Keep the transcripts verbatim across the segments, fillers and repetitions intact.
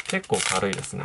結構軽いですね。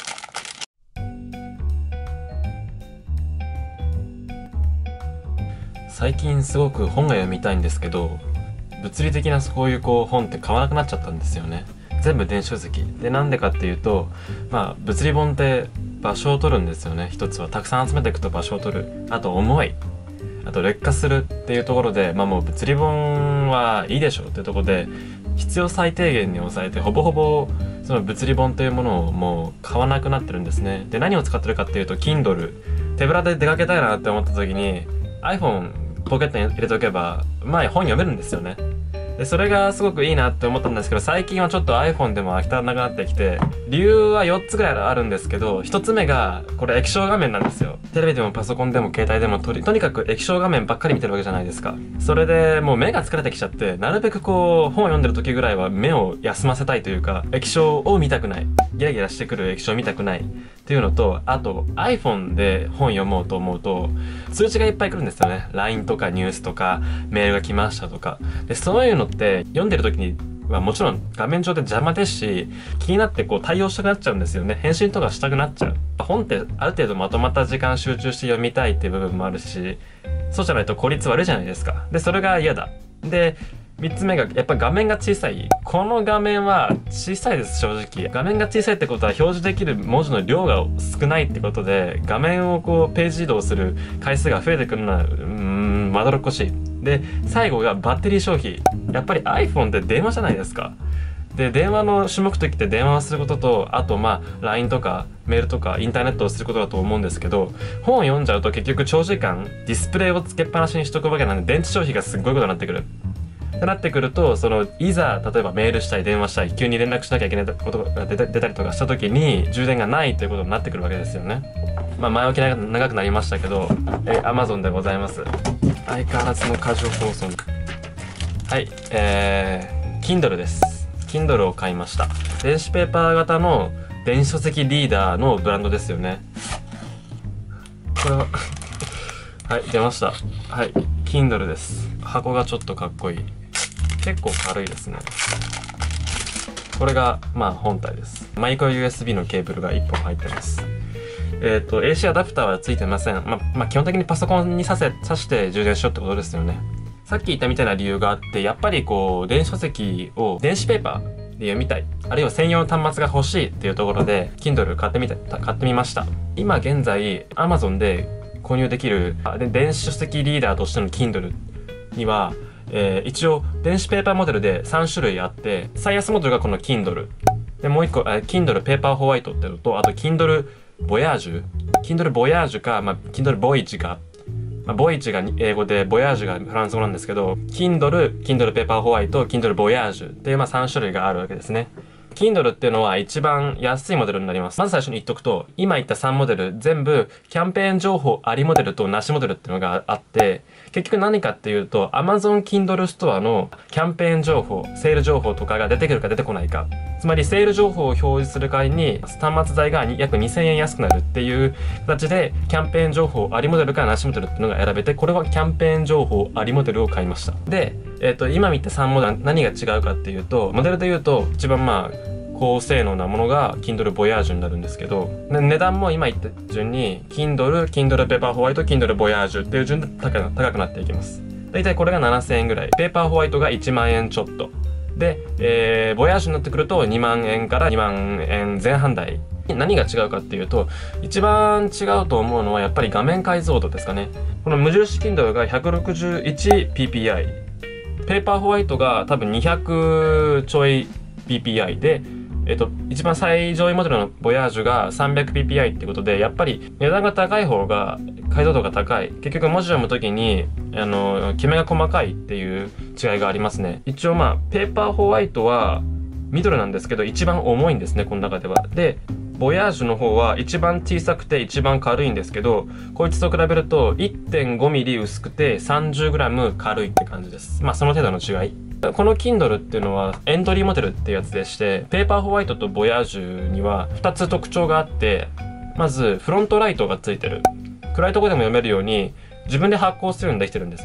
最近すごく本が読みたいんですけど、物理的なそういうこう本って買わなくなっちゃったんですよね。全部電子書籍で、なんでかっていうと、まあ物理本って場所を取るんですよね。一つはたくさん集めていくと場所を取る、あと重い、あと劣化するっていうところで、まあもう物理本はいいでしょうっていうところで、必要最低限に抑えてほぼほぼその物理本というものをもう買わなくなってるんですね。で、何を使ってるかっていうと Kindle。 手ぶらで出かけたいなって思った時に iPhone ポケットに入れておけばまあ本読めるんですよね。でそれがすごくいいなって思ったんですけど、最近はちょっと iPhone でも飽き足らなくなってきて、理由はよっつぐらいあるんですけど、ひとつめがこれ液晶画面なんですよ。テレビでもパソコンでも携帯でもとりとにかく液晶画面ばっかり見てるわけじゃないですか。それでもう目が疲れてきちゃって、なるべくこう本を読んでる時ぐらいは目を休ませたいというか、液晶を見たくない、ギラギラしてくる液晶を見たくないっていうのと、あと iPhone で本読もうと思うと通知がいっぱい来るんですよね。 ライン とかニュースとかメールが来ましたとかで、そういうのって読んでる時にはもちろん画面上で邪魔ですし、気になってこう対応したくなっちゃうんですよね。返信とかしたくなっちゃう。本ってある程度まとまった時間集中して読みたいっていう部分もあるし、そうじゃないと効率悪いじゃないですか。でそれが嫌だ。でみっつめがやっぱ画面が小さい。この画面は小さいです。正直画面が小さいってことは表示できる文字の量が少ないってことで、画面をこうページ移動する回数が増えてくるのはうーんまどろっこしい。で最後がバッテリー消費。やっぱり iPhone って電話じゃないですか。で電話の主目的って電話をすることと、あとまあ ライン とかメールとかインターネットをすることだと思うんですけど、本を読んじゃうと結局長時間ディスプレイをつけっぱなしにしとくわけなんで、電池消費がすっごいことになってくるってなってくると、そのいざ例えばメールしたり電話したり急に連絡しなきゃいけないことが出た、出たりとかした時に充電がないということになってくるわけですよね。まあ前置き長くなりましたけど、え Amazon でございます。相変わらずの過剰放送。はい、えー、Kindle です。Kindle を買いました。電子ペーパー型の電子書籍リーダーのブランドですよね。これははい、出ました。はい、Kindle です。箱がちょっとかっこいい。結構軽いですね。これがまあ本体です。マイクロ ユーエスビー のケーブルがいっぽん入ってます。えっと エーシー アダプターはついてません。ままあ基本的にパソコンに挿せ挿して充電しようってことですよね。さっき言ったみたいな理由があって、やっぱりこう電子書籍を電子ペーパーで読みたい、あるいは専用の端末が欲しいっていうところで Kindle 買ってみた買ってみました。今現在 Amazon で購入できるで電子書籍リーダーとしての Kindle には、えー、一応電子ペーパーモデルでさんしゅるいあって、最安モデルがこの Kindle で、もう一個、えー、Kindle ペーパーホワイトっていうのと、あと Kindle Voyage Kindle Voyage か、まあ、Kindle Voyage か、まあ、ボイチが英語でボヤージュがフランス語なんですけど、Kindle、Kindle ペーパーホワイト、Kindle Voyage っていうまあさんしゅるいがあるわけですね。Kindle っていうのは一番安いモデルになります。まず最初に言っとくと、今言ったさんモデル全部キャンペーン情報ありモデルとなしモデルっていうのがあって、結局何かっていうと Amazon Kindle ストアのキャンペーン情報、セール情報とかが出てくるか出てこないか、つまりセール情報を表示する代わりに端末代が約にせんえん安くなるっていう形で、キャンペーン情報ありモデルかなしモデルっていうのが選べて、これはキャンペーン情報ありモデルを買いました。で、えっと今見たさんモデル何が違うかっていうと、モデルで言うと一番まあ高性能なものが Kindle Voyage になるんですけど、値段も今言った順に Kindle、Kindle Paper White、Kindle Voyage っていう順で高く、高くなっていきます。だいたいこれがななせんえんぐらい。ペーパーホワイトがいちまんえんちょっと。で、えー、Voyage になってくるとにまんえんからにまんえんぜん半台。何が違うかっていうと、一番違うと思うのはやっぱり画面解像度ですかね。この無印 Kindle が ひゃくろくじゅういちピーピーアイ。ペーパーホワイトが多分にひゃくちょい ピーピーアイ で、えっと、一番最上位モデルのボヤージュが さんびゃくピーピーアイ ってことで、やっぱり値段が高い方が解像度が高い。結局文字を読むときに、あの、きめが細かいっていう違いがありますね。一応まあ、ペーパーホワイトはミドルなんですけど、一番重いんですね、この中では。で、ボヤージュの方は一番小さくて一番軽いんですけど、こいつと比べると いってんごミリ 薄くて さんじゅうグラム 軽いって感じです。まあその程度の違い。この Kindle っていうのはエントリーモデルっていうやつでして、ペーパーホワイトとボヤージュにはふたつ特徴があって、まずフロントライトがついてる。暗いとこでも読めるように自分で発光するようにできてるんですね。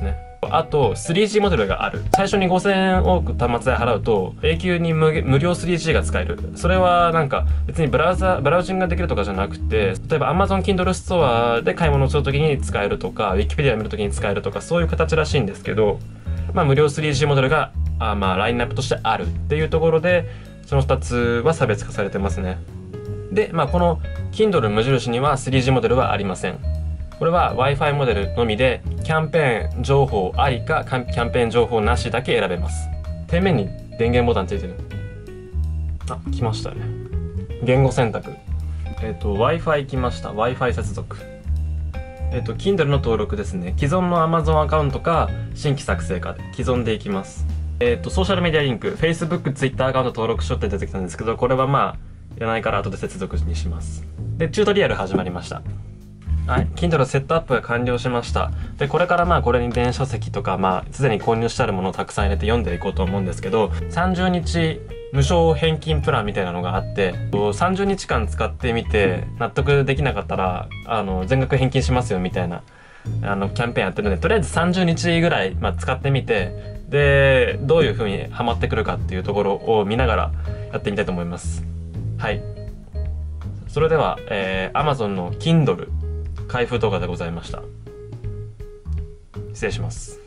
あと スリージー モデルがある。最初にごせんえん多く端末代払うと永久に 無, 無料 スリージー が使える。それはなんか別にブラウザブラウジングができるとかじゃなくて、例えば Amazon Kindle Store で買い物をするときに使えるとか Wikipedia を見るときに使えるとか、そういう形らしいんですけど、まあ無料 スリージー モデルがあまあラインナップとしてあるっていうところで、そのふたつは差別化されてますね。で、まあこの Kindle 無印には スリージー モデルはありません。これは Wi-Fi モデルのみで、キャンペーン情報ありかキャンペーン情報なしだけ選べます。底面に電源ボタンついてる。あ、来ましたね。言語選択。えっ、ー、と Wi-Fi 来ました。Wi-Fi 接続。えっ、ー、と Kindle の登録ですね。既存の Amazon アカウントか新規作成かで既存でいきます。えっ、ー、とソーシャルメディアリンク Facebook、Twitter アカウント登録しようって出てきたんですけど、これはまあいらないから後で接続にします。で、チュートリアル始まりました。はい、Kindle セットアップが完了しました。で、これからまあこれに電子書籍とか、まあすでに購入してあるものをたくさん入れて読んでいこうと思うんですけど、さんじゅうにち無償返金プランみたいなのがあって、さんじゅうにちかん使ってみて納得できなかったらあの全額返金しますよみたいなあのキャンペーンやってるので、とりあえずさんじゅうにちぐらい、まあ、使ってみて、でどういう風にハマってくるかっていうところを見ながらやってみたいと思います。はい、それでは、えー、Amazon の Kindle開封動画でございました。失礼します。